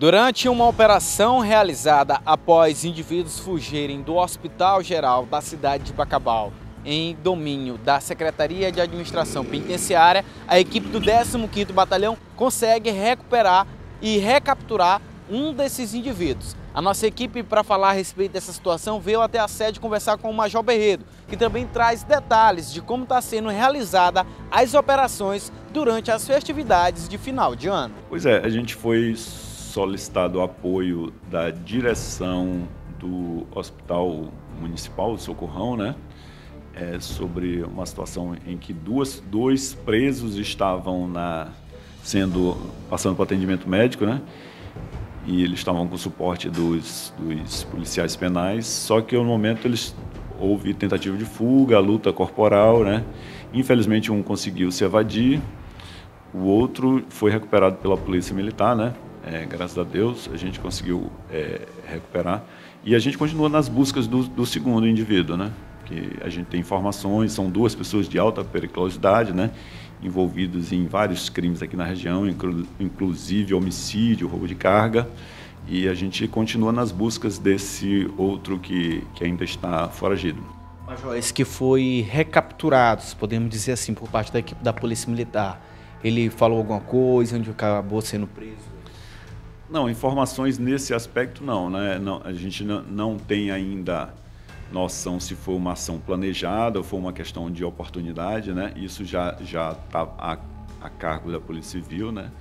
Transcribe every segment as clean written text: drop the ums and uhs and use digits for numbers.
Durante uma operação realizada após indivíduos fugirem do Hospital Geral da cidade de Bacabal, em domínio da Secretaria de Administração Penitenciária, a equipe do 15º Batalhão consegue recuperar e recapturar um desses indivíduos. A nossa equipe, para falar a respeito dessa situação, veio até a sede conversar com o Major Berredo, que também traz detalhes de como está sendo realizada as operações durante as festividades de final de ano. Pois é, a gente foi solicitado o apoio da direção do Hospital Municipal de Socorrão, né? Sobre uma situação em que dois presos estavam passando por atendimento médico, né? E eles estavam com o suporte dos policiais penais, só que no momento houve tentativa de fuga, luta corporal, né? Infelizmente um conseguiu se evadir, o outro foi recuperado pela polícia militar, né? Graças a Deus a gente conseguiu recuperar e a gente continua nas buscas do segundo indivíduo, né? Que a gente tem informações, são duas pessoas de alta periculosidade, né? Envolvidos em vários crimes aqui na região, inclusive homicídio, roubo de carga, e a gente continua nas buscas desse outro que ainda está foragido. Major, esse que foi recapturado, podemos dizer assim, por parte da equipe da Polícia Militar, ele falou alguma coisa, onde acabou sendo preso? Não, informações nesse aspecto não, né? Não, a gente não tem ainda noção se foi uma ação planejada ou foi uma questão de oportunidade, né? Isso já está a cargo da Polícia Civil, né?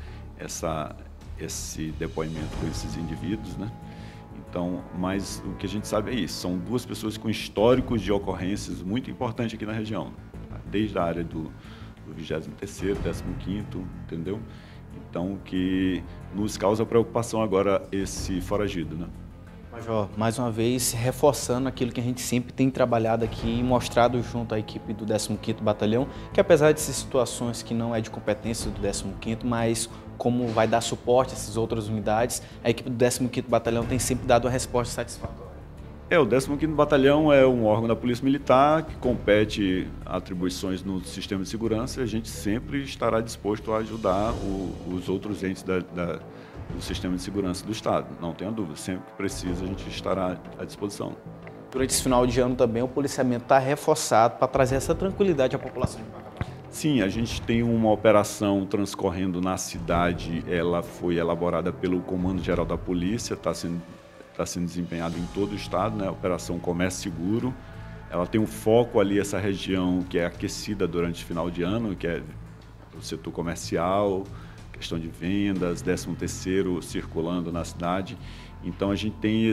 Esse depoimento com esses indivíduos, né? Então, mas o que a gente sabe é isso, são duas pessoas com históricos de ocorrências muito importantes aqui na região, desde a área do 23º, 15º, entendeu? Então, que nos causa preocupação agora esse foragido, né? Major, mais uma vez, reforçando aquilo que a gente sempre tem trabalhado aqui e mostrado junto à equipe do 15º Batalhão, que apesar dessas situações que não é de competência do 15º, mas como vai dar suporte a essas outras unidades, a equipe do 15º Batalhão tem sempre dado uma resposta satisfatória. O 15º Batalhão é um órgão da Polícia Militar que compete atribuições no sistema de segurança e a gente sempre estará disposto a ajudar os outros entes do sistema de segurança do Estado. Não tenha dúvida, sempre que precisa a gente estará à disposição. Durante esse final de ano também o policiamento está reforçado para trazer essa tranquilidade à população de Bacabal. Sim, a gente tem uma operação transcorrendo na cidade, ela foi elaborada pelo Comando Geral da Polícia, está sendo desempenhada em todo o estado, né? A Operação Comércio Seguro. Ela tem um foco ali, essa região que é aquecida durante o final de ano, que é o setor comercial, questão de vendas, 13º circulando na cidade. Então a gente tem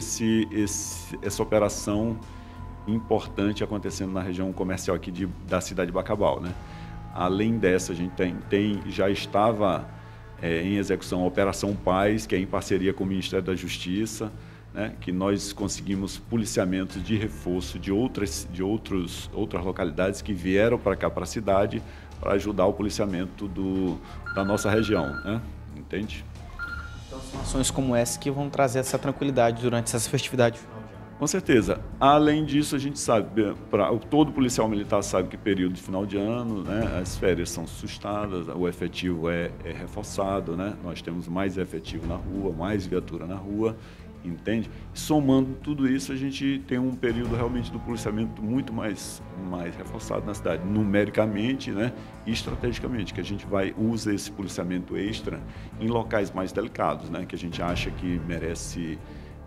essa operação importante acontecendo na região comercial aqui da cidade de Bacabal, né? Além dessa, a gente já estava em execução a Operação Paz, que é em parceria com o Ministério da Justiça, né, que nós conseguimos policiamento de reforço de outras localidades que vieram para cá, para a cidade, para ajudar o policiamento da nossa região, né? Entende? Então são ações como essa que vão trazer essa tranquilidade durante essas festividades. Com certeza. Além disso, a gente sabe, todo policial militar sabe que período de final de ano, né, as férias são sustadas, o efetivo é reforçado, né? Nós temos mais efetivo na rua, mais viatura na rua, entende? Somando tudo isso, a gente tem um período realmente do policiamento muito mais reforçado na cidade, numericamente, né, e estrategicamente, que a gente usa esse policiamento extra em locais mais delicados, né, que a gente acha que merece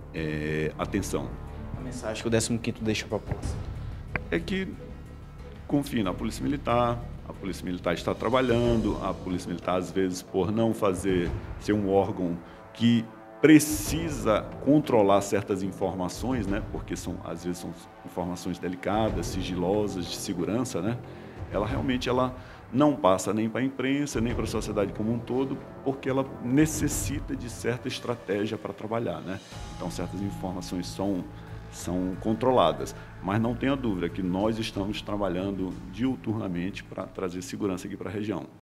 atenção. A mensagem que o 15º deixa para a população é que confie na Polícia Militar, a Polícia Militar está trabalhando, a Polícia Militar, às vezes, por não ser um órgão que precisa controlar certas informações, né? Porque às vezes são informações delicadas, sigilosas, de segurança, né? Ela realmente não passa nem para a imprensa, nem para a sociedade como um todo, porque ela necessita de certa estratégia para trabalhar, né? Então, certas informações são controladas, mas não tenha dúvida que nós estamos trabalhando diuturnamente para trazer segurança aqui para a região.